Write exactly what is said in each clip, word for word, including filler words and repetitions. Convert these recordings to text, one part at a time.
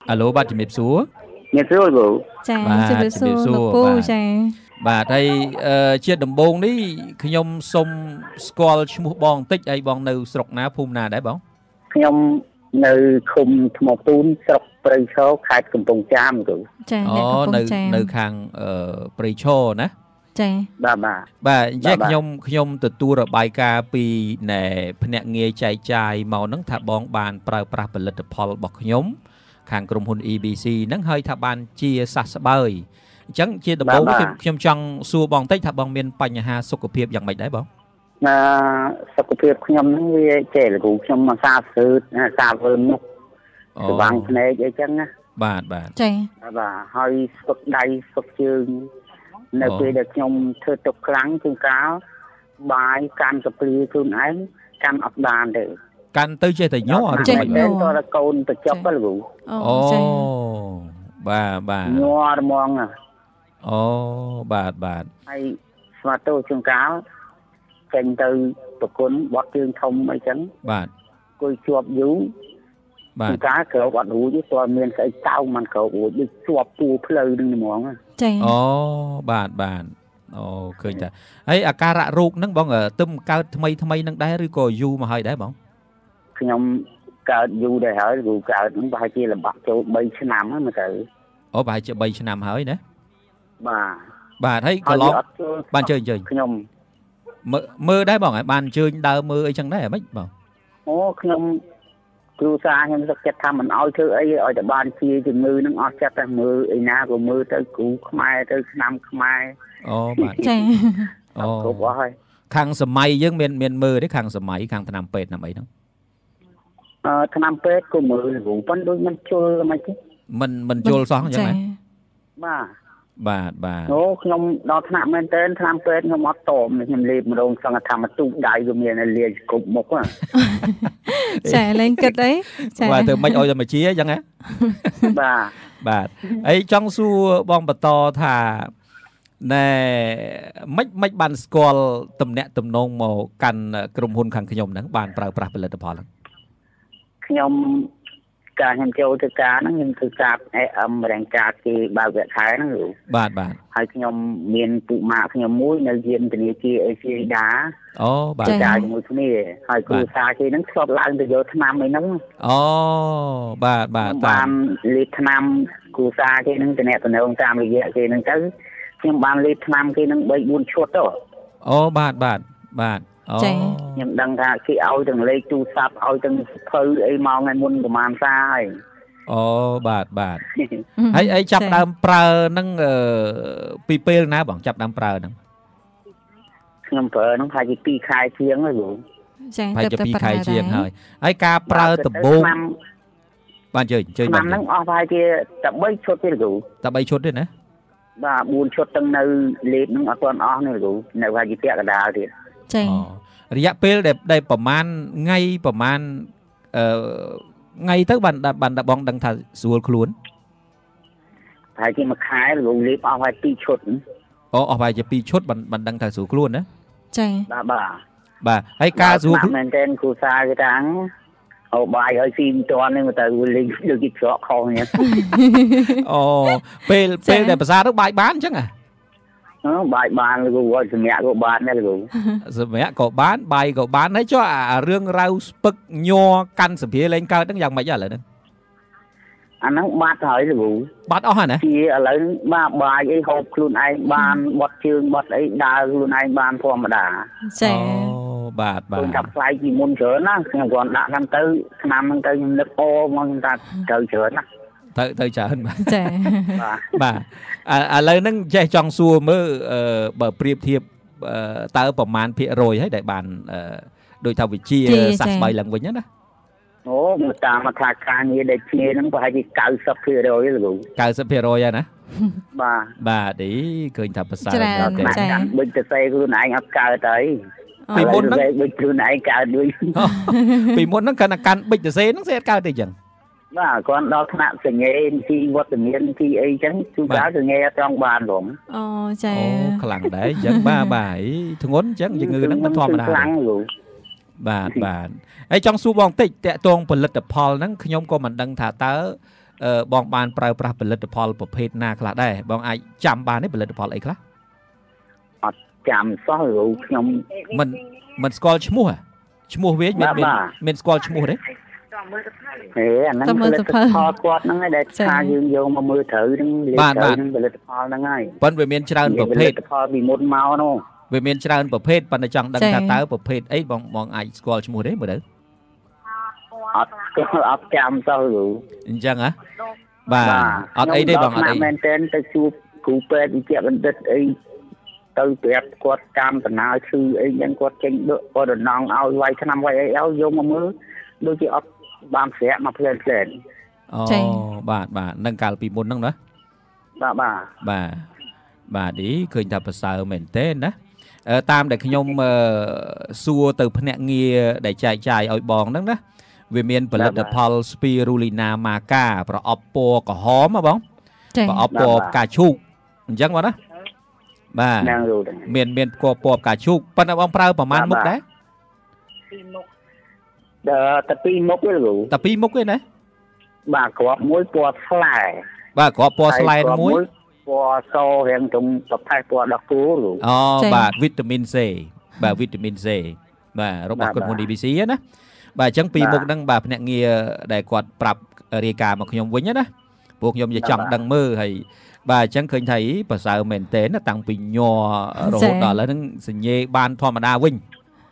alo បាទជំរាបសួរអ្នកស្រួលគ្រូចាជំរាបសួរលោកពូចាបាទហើយជាដំបូងនេះខ្ញុំសូមស្គាល់ឈ្មោះបងបន្តិចហើយបងនៅស្រុកណាភូមិណាដែរបងខ្ញុំនៅឃុំថ្មទូនស្រុកព្រៃឈរខេត្តកំពង់ចាមគ្រូចាអូនៅនៅខាងព្រៃឈរណាចាបាទបាទបាទអញ្ចឹងខ្ញុំខ្ញុំទទួលរបាយការណ៍ពីណែភ្នាក់ងារចែកចាយមកហ្នឹងថាបងបានប្រើប្រាស់ផលិតផលរបស់ខ្ញុំខាងក្រុមហ៊ុន E B C ហ្នឹងហើយថាបានជាសះស្បើយអញ្ចឹងជាដំបូងខ្ញុំខ្ញុំចង់សួរបងបន្តិចថាបងមានបញ្ហាសុខភាពយ៉ាងម៉េចដែរបងណាសុខភាពខ្ញុំហ្នឹងវាចេះគ្រូខ្ញុំមកសាស្ឺតសាវើមុខស្វាងភ្នែកអីចឹងណាបាទបាទចាបាទហើយស្ពឹកដៃស្ពឹកជើងនៅពេលដែលខ្ញុំធ្វើទុកខ្លាំងគឺកាលបាយកាន់កព្រាខ្លួនឯងកាន់អត់បានទេកាន់ទៅចេះតែញ័រឬចេះញ័រតើកូនទៅចប់ទៅគ្រូអូបាទបាទញ័រហ្មងអូបាទបាទហើយស្វាតោជួនកាលចេញទៅប្រគុណបត់ជើងធំអីចឹងបាទគួយជាប់យូរបាទជួនកាលក្រោបអត់រួចទេព្រោះមានស្អីតោមិនក្រោបរួចដូចជាប់ពួរផ្លូវនឹងហ្មងចាអូបាទបាទអូឃើញតាហើយអាការៈរោគហ្នឹងបងទឹមកើតថ្មីថ្មីហ្នឹងដែរឬក៏យូរមកហើយដែរបងខ្ញុំកើតយូរដែរហើយគ្រូកើតហ្នឹងប្រហែលជាលំបាក់ចូល3ឆ្នាំហើយមកទៅអូប្រហែលជា3ឆ្នាំហើយណាបាទបាទហើយកន្លងបានជើញជើញខ្ញុំមើលមើលដែរបងហើយបានជើញដើរមើលអីចឹងដែរហ្មងបងអូខ្ញុំគ្រូសាខ្ញុំសឹកចិត្តថាមិនអោយធ្វើអីឲ្យតែបានជាជំងឺហ្នឹងអត់ចិត្តតែមើលឯណាក៏មើលទៅគ្រូខ្មែរទៅឆ្នាំខ្មែរអូបាទចាអូគ្រប់អស់ហើយខាងសម័យយើងមានមានមើលទេខាងសម័យខាងឆ្នាំពេទ្យណាំអីហ្នឹងអឺឆ្នាំពេទ្យក៏មើលគ្រូប៉ុន្តែដូចមិនជល់មិនទេមិនមិនយល់សោះអញ្ចឹងណាបាទបាទបាទអូខ្ញុំដល់ថ្នាក់មែនតើឆ្នាំពេទ្យខ្ញុំអត់តមខ្ញុំលេបម្ដងសង្ឃថាមកទូដៃវាមានលាយគ្រប់មុខចាលេងគិតអីចាបាទទៅមិនអោយតែមកជាអញ្ចឹងណាបាទបាទហើយចង់សួរបងបន្តថាណែមិនមិនបានស្គាល់តំណាក់តំណងមកកាន់ក្រុមហ៊ុនខាងខ្ញុំហ្នឹងបានប្រើប្រាស់ផលិតផលហ្នឹងខ្ញុំការខ្ញុំចូលធ្វើការហ្នឹងខ្ញុំធ្វើការអេអឹមរាងការគេបើកវគ្គខែហ្នឹងបាទបាទហើយខ្ញុំមានពុកម៉ាក់ខ្ញុំមួយនៅយានធនាគារអេស៊ីដាអូបាទចាជាមួយគ្នាហើយគ្រូសាគេហ្នឹងធ្លាប់ឡើងទៅយកថ្នាំអីហ្នឹងអូបាទបាទបានលេបថ្នាំគ្រូសាគេហ្នឹងតំណែងតាមរយៈគេហ្នឹងទៅខ្ញុំបានលេបថ្នាំគេហ្នឹង3 4ឈុតទៅអូបាទបាទបាទអូខ្ញុំដឹងថាគេឲ្យទាំងលេខទូរស័ព្ទឲ្យទាំងភៅអីមកថ្ងៃមុនប្រហែលសាហើយអូបាទបាទហើយអីចាប់ដើមប្រើហ្នឹងពីពេលណាបងចាប់ដើមប្រើហ្នឹងខ្ញុំប្រើហ្នឹងថាជា2ខែជាងហើយគ្រូចាហើយជា2ខែជាងហើយហើយការប្រើដំបូងបានជើញជើញបានហ្នឹងអស់ប្រហែលជាតែ3ឈុតទេគ្រូតែ3ឈុតទេណាបាទ4ឈុតទាំងនៅលេបហ្នឹងអត់ទាន់អស់នេះគ្រូនៅប្រហែលជាពាក់កណ្ដាលទៀតចារយៈពេលដែលដែលប្រហែលថ្ងៃប្រហែលអឺថ្ងៃទៅបានបានបងដឹងថាស្រួលខ្លួនហើយជាមួយខែគ្រូលេបអស់ហើយ2ឈុតអូអស់ហើយជា2ឈុតបានបានដឹងថាស្រួលខ្លួនណាចាបាទបាទបាទហើយការស្រួលខ្លួនមែនតើគ្រូសាគេថាអូបាយឲ្យស៊ីមិនទាន់ហ្នឹងទៅលេងដូចគេច្រកខុសហ្នឹងអូពេលពេលដែលភាសាទៅបាយបានអញ្ចឹងហ៎អឺបាយបានគ្រូឲ្យសម្រាប់ក៏បានដែរគ្រូសម្រាប់ក៏បានបាយក៏បានហើយចុះអារឿងរ៉ាវស្ពឹកញ័រកាន់សភាលេងកើតហ្នឹងយ៉ាងម៉េចឥឡូវហ្នឹងអាហ្នឹងបាត់ហើយគ្រូបាត់អស់ហើយណាជាឥឡូវបាទបាយអីហូបខ្លួនឯងបានបត់ជើងបត់អីដើរខ្លួនឯងបានធម្មតាចាអូបាទបាទខ្ញុំចាប់ផ្សាយពីមុនច្រើនណាខ្ញុំគ្រាន់ដាក់ហ្នឹងទៅឆ្នាំហ្នឹងទៅខ្ញុំនឹកអូមកខ្ញុំថាត្រូវច្រើនណាទៅទៅច្រើនបាទចាបាទបាទឥឡូវហ្នឹងចេះចង់សួរមើលបើប្រៀបធៀបតើប្រមាណភាគរយហើយដែលបានដូចថាវិជាសះស្បើយឡើងវិញណាអូមកតាមថាការងារដែលជាហ្នឹងប្រហែលជា90%ទេគ្រូ 90% ហើយណាបាទបាទអីឃើញថាប្រសើរច្រើនណាស់កាន់ប៊ិចទៅសេខ្លួនឯងអត់កើតហើយពីមុនហ្នឹងប៊ិចខ្លួនឯងកើតដូចពីមុនហ្នឹងគាត់តែកាន់ប៊ិចទៅសេហ្នឹងសេអត់កើតទេអញ្ចឹងបាទគាត់ដល់ថ្នាក់សញ្ញេទីវត្តមានទីអីអញ្ចឹងគឺកើតសញ្ញេអត់ចង់បានហ្មងអូចាអូខ្លាំងដែរអញ្ចឹងបាទបាទធ្ងន់អញ្ចឹងជំងឺហ្នឹងមិនធម្មតាខ្លាំងគ្រូបាទបាទហើយចង់សួរបងតិចតាក់ទងផលិតផលហ្នឹងខ្ញុំក៏មិនដឹងថាតើបងបានប្រើប្រាស់ផលិតផលប្រភេទណាខ្លះដែរបងអាចចាំបានទេផលិតផលអីខ្លះអត់ចាំសោះរូខ្ញុំមិនមិនស្គាល់ឈ្មោះឈ្មោះវាមានមានស្គាល់ឈ្មោះទេហេអាហ្នឹងផលិតផលគាត់ហ្នឹងឯងដែលថាយើងយកមកមើលត្រូវហ្នឹងលេខត្រូវហ្នឹងផលិតផលហ្នឹងហើយប៉ុន្តែវាមានច្រើនប្រភេទផលិតផលពីមុនមកនោះវាមានច្រើនប្រភេទប៉ុន្តែចង់ដឹងថាតើប្រភេទអីបងបងអាចស្គាល់ឈ្មោះទេមើលទៅអត់ស្គាល់អត់ចាំសោះរូអញ្ចឹងហ៎បាទអត់អីទេបងអត់អីមែនតើទៅជួបគ្រូពេទ្យវិជ្ជាបណ្ឌិតអីទៅប្រាប់គាត់តាមដំណើរឈឺអីចឹងគាត់ចេញដកគាត់ដំណងឲ្យវាយឆ្នាំវាយអីឲ្យយកមកមើលដូចជាអត់បានស្រាក់មកផ្លែផ្លែអូបាទបាទនឹងកាលពីមុនហ្នឹងណាបាទបាទបាទបាទនេះឃើញថាប្រសើរមែនទេណាតាមដែលខ្ញុំសួរទៅភ្នាក់ងារដែលចែកចាយឲ្យបងហ្នឹងណាវាមានផលិតផល Spirulina maca ប្រអប់ពណ៌ក្រហមហ៎បងប្រអប់ពណ៌ផ្កាឈូកអញ្ចឹងបងណាបាទមានមានពណ៌ពណ៌ផ្កាឈូកប៉ុន្តែបងប្រើប្រមាណមុខដែរពីរមុខដល់តែពីរមុខទេលោកតែពីរមុខទេណាបាទគ្រាប់មួយពណ៌ស្លែបាទគ្រាប់ពណ៌ស្លែមួយពណ៌សរៀងទំប្រភេទពណ៌ដល់គូលោកអូបាទវីតាមីន C បាទវីតាមីន C បាទរបស់ក្រុមហ៊ុន អ៊ី ប៊ី ស៊ី ណាបាទអញ្ចឹងពីមុខហ្នឹងបាទភ្នាក់ងារដែលគាត់ប្រាប់រាយការណ៍មកខ្ញុំវិញណាពួកខ្ញុំនិយាយចង់ដឹងមើលហើយបាទអញ្ចឹងឃើញថាប្រសើរមែនទែនណាតាំងពីញ័ររហូតដល់ឥឡូវហ្នឹងសញ្ញេបានធម្មតាវិញ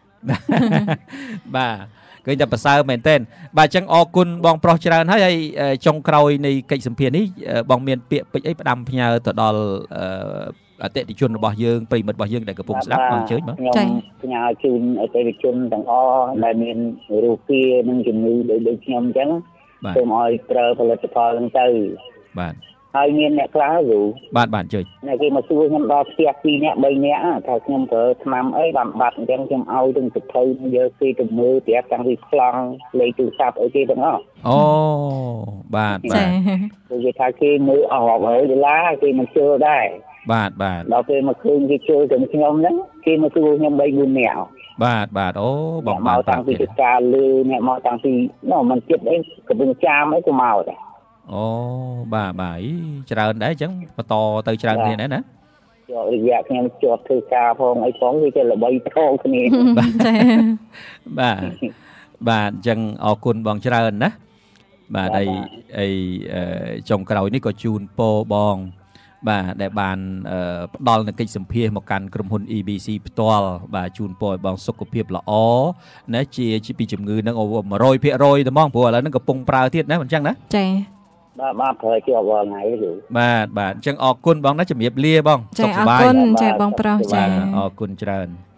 បាទឃើញតែប្រសើរមែនទែនបាទអញ្ចឹងអរគុណបងប្រុសច្រើនហើយហើយចុងក្រោយនៃកិច្ចសម្ភាសន៍នេះបងមានពាក្យពេចន៍អីផ្ដាំផ្ញើទៅដល់អតិថិជនរបស់យើងប្រិមិត្តរបស់យើងដែលកំពុងស្ដាប់បងអញ្ជើញបងខ្ញុំផ្ញើជូនអតិថិជនទាំងអស់ដែលមានរោគានិងជំងឺដូចខ្ញុំអញ្ចឹងសូមឲ្យប្រើផលិតផលហ្នឹងទៅបាទហើយមានអ្នកខ្លះយូរបាទបាទជួយអ្នកគេមកសួរខ្ញុំដល់ផ្ទះពីរនាក់បីនាក់ថាខ្ញុំប្រើថ្នាំអីបានបាត់អញ្ចឹងខ្ញុំឲ្យទាំងទៅភៅយកគេទៅមើលប្រាប់តាំងពីប្លង់លេខទូរស័ព្ទអីគេទាំងអស់អូបាទបាទគេថាគេមើលអស់រាប់រយដុល្លារគេមិនជឿដែរបាទបាទដល់ពេលមកឃើញគេជឿទៅខ្ញុំហ្នឹងគេមកសួរខ្ញុំបីបួននាក់បាទបាទអូបងមកតាំងពីការលឺអ្នកមកតាំងពីនោះมันចិត្តអីកំពុងចាមអីក៏មកដែរអូបាទបាទច្រើនដែរអញ្ចឹងបន្តទៅច្រើនគ្នាដែរណាជាប់រយៈខ្ញុំជាប់ធ្វើការផងអីផងវាចេះល្បីថោកគ្នាបាទបាទអញ្ចឹងអរគុណបងច្រើនណាបាទហើយអីចុងក្រោយនេះក៏ជូនពរបងបាទដែលបានផ្ដល់នូវកិច្ចសម្ភារមកកាន់ក្រុមហ៊ុន អ៊ី ប៊ី ស៊ី ផ្ទាល់បាទជូនពរឲ្យបងសុខភាពល្អណាជាជាពីជំងឺហ្នឹង100%តែហ្មងព្រោះឥឡូវហ្នឹងកំពុងប្រើទៀតណាអញ្ចឹងណាចាបាទបាទប្រើជាប់រាល់ថ្ងៃទេបាទបាទអញ្ចឹងអរគុណបងណាជំរាបលាបងសុខសប្បាយចាអរគុណចាបងប្រុសចាអរគុណច្រើន